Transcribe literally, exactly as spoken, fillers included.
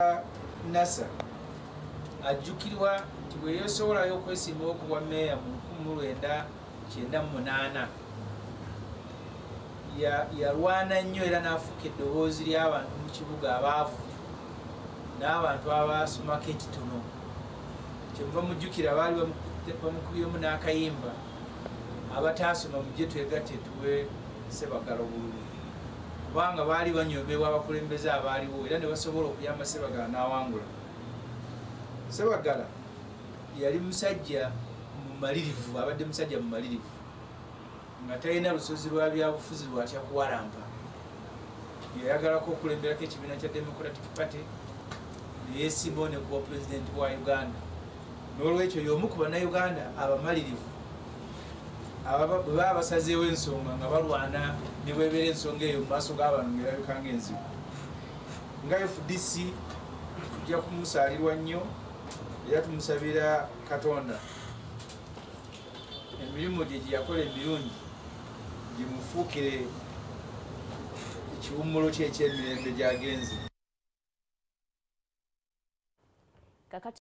Nasser ajjukirwa nti bwe yeesobolayo okwesimbawo okuba meeya mu nkumi lwenda kyenda mu munaana yalwana nnyo era n'afuuka eddoboozi ly'abantu mu kibuga abaavu n'abantu abaasomako ekitono. Kyemuva mujjukira baali bamukubyemu n'akayimba abataasoma mujje twegatte tuwe Ssebaggala obululu, kubanga baali banyoomebwa abakulembeze abaaliwo era ne basobola okuyamba Ssebaggala n'awangula. Ssebaggala yali musajja mumalirivu, abadde musajja mumalirivu nga talina lusozi lwa byabufuzi lwatya kuwalampa. Yayagalako okulemberako ekibiina kya Democratic Party ne yeesimbawo ne kuba pulezidenti wa Uganda. N'olwekyo y'omu ku bannayuganda abamalirivu bwe baba basazeewo ensonga nga balwana ne bwebeera ensonga eyo mu maaso g'abantu ng'erabika ng'enzibu. Nga F D C tujja kumusaalirwa nnyo era tumusabira Katonda emirimu gye gye yakola emirungi gimufuukire ekiwummulo kye eky'emirembe gy'agenze.